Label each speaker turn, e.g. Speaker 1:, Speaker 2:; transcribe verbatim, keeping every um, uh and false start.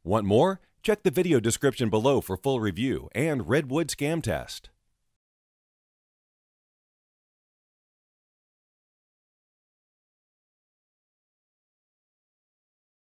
Speaker 1: Want more? Check the video description below for full review and Redwood scam test.